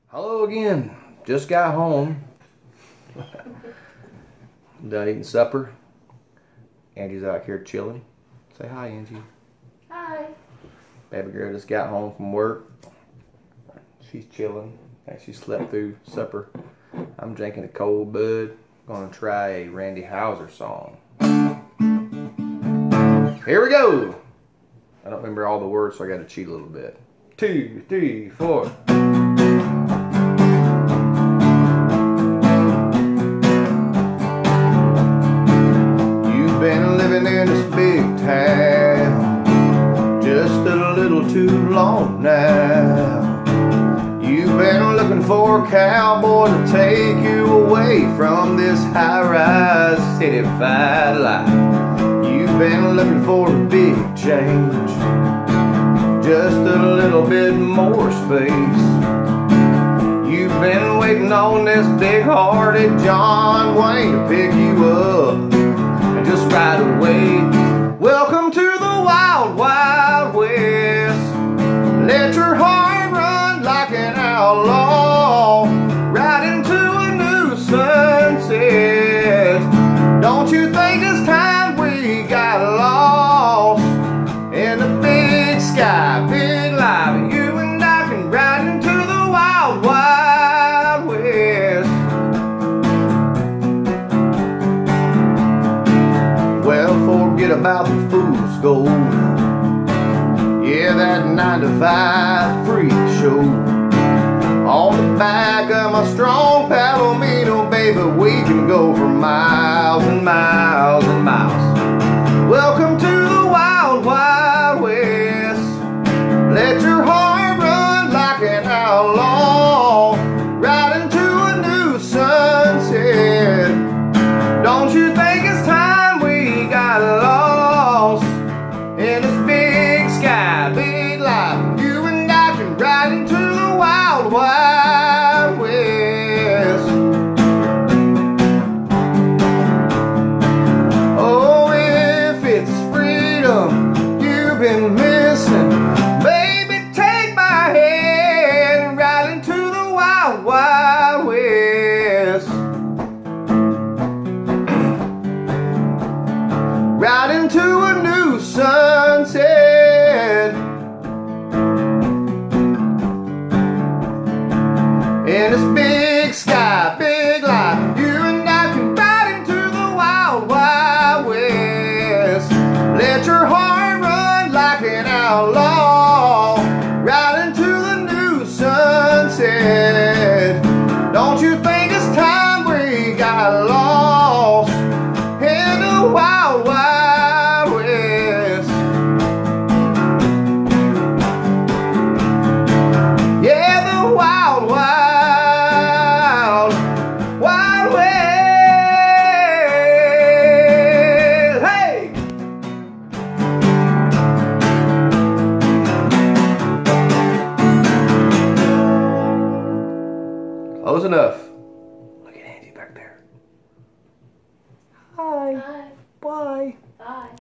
Hello again. Just got home. Done eating supper. Angie's out here chilling. Say hi, Angie. Hi. Baby girl just got home from work. She's chilling. And she slept through supper. I'm drinking a cold bud. Gonna try a Randy Houser song. Here we go. I don't remember all the words, so I gotta cheat a little bit. 2, 3, 4. Been living in this big town just a little too long now. You've been looking for a cowboy to take you away from this high-rise city-fied life. You've been looking for a big change, just a little bit more space. You've been waiting on this big-hearted John Wayne to pick you up just right away. Welcome to the wild, wild west. Let your heart run like an outlaw, right into a new sunset. Don't you think it's time we got lost in the big sky, big life? You and I can ride into the wild, wild west. Forget about the fool's gold. Yeah, that 9-to-5 freak show. On the back of my strong Palomino, baby, we can go for miles and miles and miles. Welcome to the wild, wild west. Let your heart run like an outlaw, right into a new sunset. Don't you think it's time we got lost in this big sky, big life? You and I can ride into the wild, wild west. Oh, if it's freedom you've been missing, baby, take my hand and ride into the wild, wild west. Right into a new sunset. In this big sky, big life, you and I can ride into the wild, wild west. Let your heart run like an outlaw, right into the new sunset. Don't you think it's time we got lost in the wild, wild west? Yeah, the wild, wild, wild west. Hey! Close enough. Look at Angie back there. Hi. Hi. Bye. Bye.